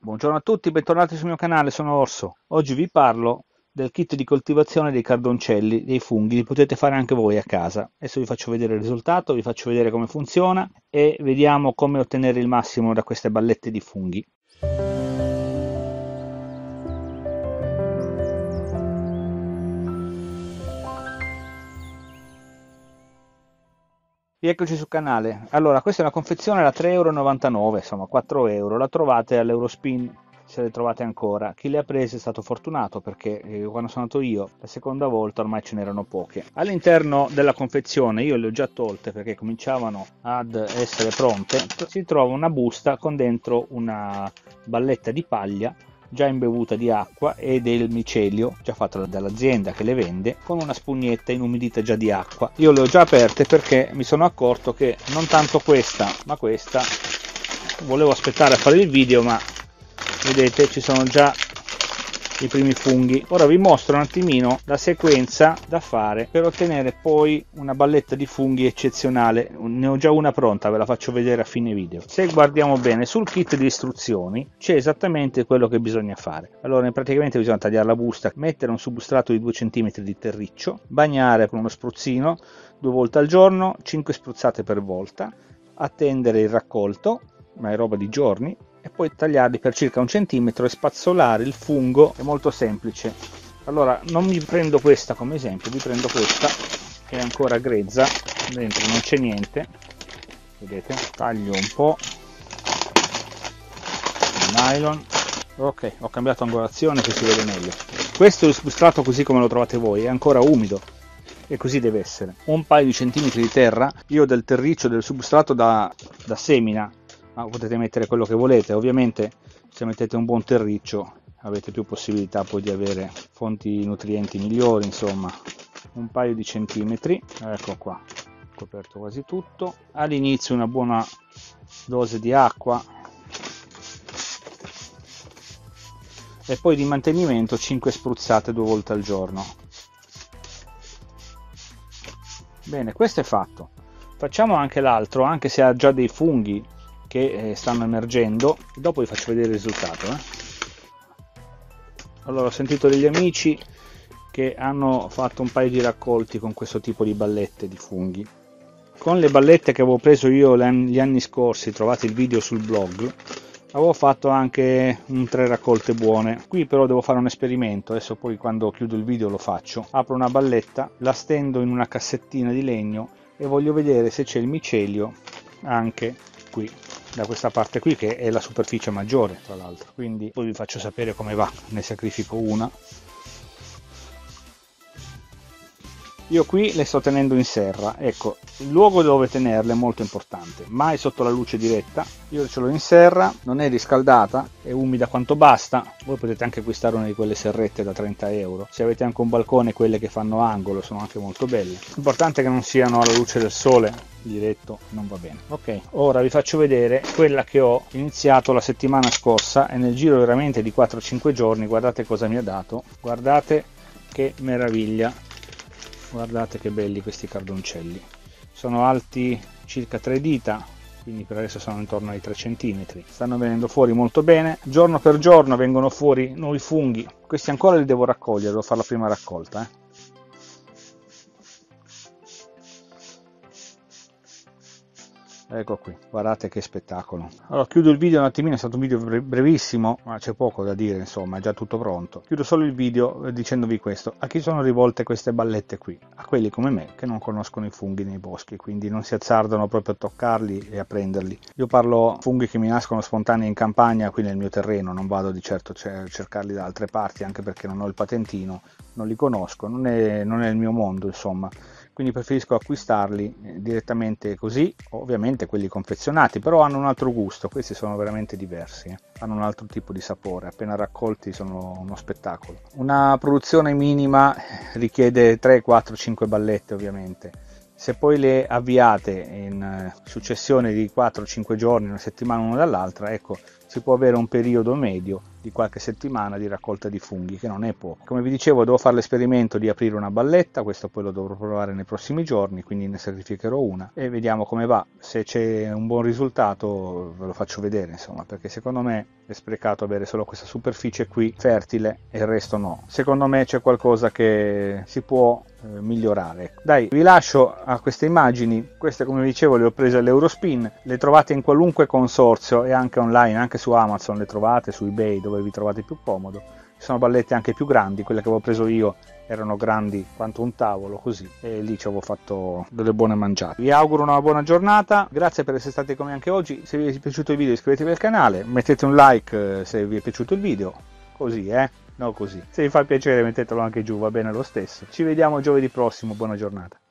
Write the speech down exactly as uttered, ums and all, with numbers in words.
Buongiorno a tutti, bentornati sul mio canale, sono Orso. Oggi vi parlo del kit di coltivazione dei cardoncelli, dei funghi, li potete fare anche voi a casa. Adesso vi faccio vedere il risultato, vi faccio vedere come funziona e vediamo come ottenere il massimo da queste ballette di funghi. Rieccoci sul canale. Allora, questa è una confezione da tre e novantanove euro, insomma quattro euro. La trovate all'Eurospin, se le trovate ancora. Chi le ha prese è stato fortunato perché eh, quando sono andato io la seconda volta ormai ce n'erano poche. All'interno della confezione, io le ho già tolte perché cominciavano ad essere pronte, si trova una busta con dentro una balletta di paglia già imbevuta di acqua e del micelio già fatta dall'azienda che le vende, con una spugnetta inumidita già di acqua. Io le ho già aperte perché mi sono accorto che non tanto questa ma questa, volevo aspettare a fare il video, ma vedete ci sono già i primi funghi. Ora vi mostro un attimino la sequenza da fare per ottenere poi una balletta di funghi eccezionale. Ne ho già una pronta, ve la faccio vedere a fine video. Se guardiamo bene sul kit di istruzioni c'è esattamente quello che bisogna fare. Allora praticamente bisogna tagliare la busta, mettere un substrato di due centimetri di terriccio, bagnare con uno spruzzino due volte al giorno, cinque spruzzate per volta, attendere il raccolto, ma è roba di giorni, e poi tagliarli per circa un centimetro e spazzolare il fungo. È molto semplice. Allora non mi prendo questa come esempio, vi prendo questa che è ancora grezza, dentro non c'è niente, vedete, taglio un po' il nylon. Ok, ho cambiato angolazione che si vede meglio. Questo è il substrato così come lo trovate voi, è ancora umido e così deve essere. Un paio di centimetri di terra, io del terriccio del substrato da, da semina, ma potete mettere quello che volete. Ovviamente se mettete un buon terriccio avete più possibilità poi di avere fonti nutrienti migliori. Insomma, un paio di centimetri, ecco qua, coperto quasi tutto. All'inizio una buona dose di acqua e poi di mantenimento cinque spruzzate due volte al giorno. Bene, questo è fatto. Facciamo anche l'altro, anche se ha già dei funghi che stanno emergendo, dopo vi faccio vedere il risultato. eh. Allora, ho sentito degli amici che hanno fatto un paio di raccolti con questo tipo di ballette di funghi. Con le ballette che avevo preso io gli anni scorsi, trovate il video sul blog, avevo fatto anche un tre raccolte buone. Qui però devo fare un esperimento, adesso poi quando chiudo il video lo faccio. Apro una balletta, la stendo in una cassettina di legno e voglio vedere se c'è il micelio anche qui, da questa parte qui, che è la superficie maggiore tra l'altro. Quindi poi vi faccio sapere come va. Ne sacrifico una. Io qui le sto tenendo in serra. Ecco, il luogo dove tenerle è molto importante, mai sotto la luce diretta. Io ce l'ho in serra, non è riscaldata, è umida quanto basta. Voi potete anche acquistare una di quelle serrette da trenta euro. Se avete anche un balcone, quelle che fanno angolo sono anche molto belle. L'importante è che non siano alla luce del sole, diretto non va bene. Ok, ora vi faccio vedere quella che ho iniziato la settimana scorsa e nel giro veramente di quattro cinque giorni guardate cosa mi ha dato. Guardate che meraviglia. Guardate che belli questi cardoncelli, sono alti circa tre dita, quindi per adesso sono intorno ai tre centimetri. Stanno venendo fuori molto bene, giorno per giorno vengono fuori nuovi funghi. Questi ancora li devo raccogliere, devo fare la prima raccolta. Eh. Ecco qui, guardate che spettacolo. Allora chiudo il video un attimino, è stato un video brevissimo, ma c'è poco da dire, insomma, è già tutto pronto. Chiudo solo il video dicendovi questo: a chi sono rivolte queste ballette qui? A quelli come me che non conoscono i funghi nei boschi, quindi non si azzardano proprio a toccarli e a prenderli. Io parlo funghi che mi nascono spontanei in campagna, qui nel mio terreno, non vado di certo a cercarli da altre parti, anche perché non ho il patentino, non li conosco, non è, non è il mio mondo, insomma. Quindi preferisco acquistarli direttamente così. Ovviamente quelli confezionati però hanno un altro gusto, questi sono veramente diversi, eh. Hanno un altro tipo di sapore, appena raccolti sono uno spettacolo. Una produzione minima richiede tre, quattro, cinque ballette ovviamente. Se poi le avviate in successione di quattro cinque giorni, una settimana una dall'altra, ecco, si può avere un periodo medio di qualche settimana di raccolta di funghi, che non è poco. Come vi dicevo, devo fare l'esperimento di aprire una balletta, questo poi lo dovrò provare nei prossimi giorni, quindi ne sacrificherò una e vediamo come va. Se c'è un buon risultato ve lo faccio vedere, insomma, perché secondo me è sprecato avere solo questa superficie qui fertile e il resto no. Secondo me c'è qualcosa che si può eh, migliorare. Dai, vi lascio a queste immagini. Queste, come vi dicevo, le ho prese all'Eurospin, le trovate in qualunque consorzio e anche online, anche su Amazon le trovate, su eBay, dove vi trovate più comodo. Ci sono ballette anche più grandi, quelle che avevo preso io erano grandi quanto un tavolo, così, e lì ci avevo fatto delle buone mangiate. Vi auguro una buona giornata, grazie per essere stati con me anche oggi. Se vi è piaciuto il video iscrivetevi al canale, mettete un like se vi è piaciuto il video, così eh, no così. Se vi fa piacere mettetelo anche giù, va bene lo stesso. Ci vediamo giovedì prossimo, buona giornata.